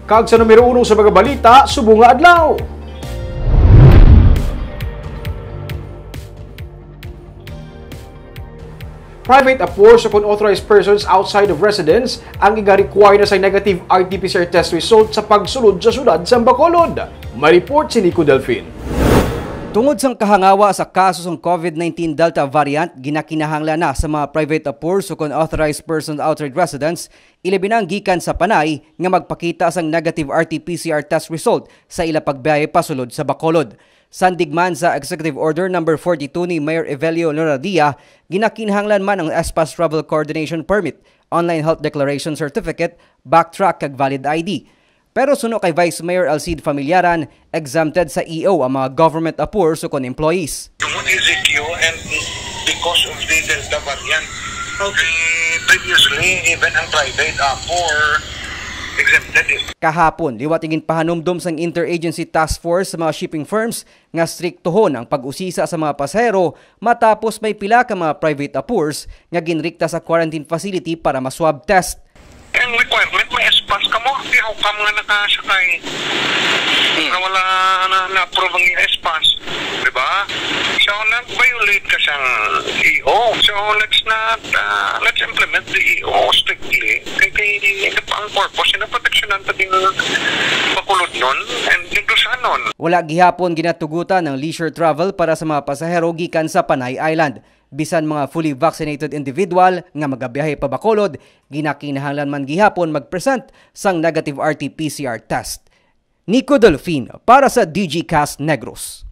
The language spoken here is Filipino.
Kag sa numero 1 sa mga balita, subong nga adlaw. Private Apor sa unauthorized persons outside of residence ang iga-require na sa negative RT-PCR test result sa pagsulod sa syudad sa Bacolod. May report si Nico Delfin. Tungod sang kahangawa sa kaso ng COVID-19 Delta variant, ginakinahanglan na sa mga private apor sa unauthorized persons outside residence, ilabinang gikan sa panay nga magpakita sang negative RT-PCR test result sa ila pagbiyahe pasulod sa Bacolod. Sandigman sa Executive Order No. 42 ni Mayor Evelio Loradia, ginakinahanglan man ang ESPAS Travel Coordination Permit, Online Health Declaration Certificate, Backtrack kag Valid ID. Pero suno kay Vice Mayor Alcide Familiaran, exempted sa EO ang mga government apor sa kon employees. Tungod ECQ and because of the Delta variant. Okay. Previously, even ang private apor exempted. Kahapon, liwatingin pahanumdum sang Interagency Task Force sa mga shipping firms nga striktohon ang pag-usisa sa mga pasahero matapos may pila ka mga private apors nga ginrikta sa quarantine facility para ma-swab test. Ang requirement, may espas ka mo. Di how come nga nakasakay na wala na-approve ang espas. Diba? So, nag-violate ka siyang EO. So, let's implement the EO strictly. Kaya ang purpose, sinaproteksyonan pa din Bacolod nun and Negros nun. Wala gihapon ginatugutan ng leisure travel para sa mga pasahero gikan sa Panay Island. Bisan mga fully vaccinated individual nga magabiyahe pa Bacolod, ginakinahanglan man gihapon mag-present sang negative RT-PCR test. Nico Delfin para sa DG Cast Negros.